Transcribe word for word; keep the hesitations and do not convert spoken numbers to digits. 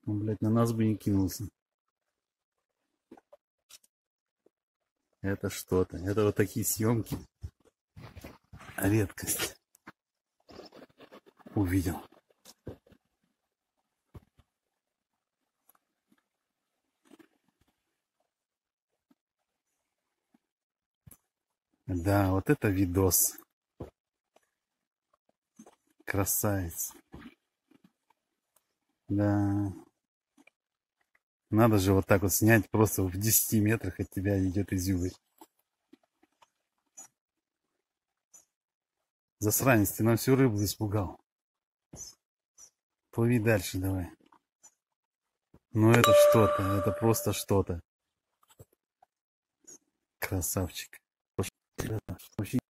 Он, блядь, на нас бы не кинулся. Это что-то. Это вот такие съемки. Редкость. Увидел. Да, вот это видос. Красавец. Да. Надо же вот так вот снять, просто в десяти метрах от тебя идет изюбрь. Засранец, ты нам всю рыбу испугал. Плыви дальше давай. Ну это что-то, это просто что-то. Красавчик. Вообще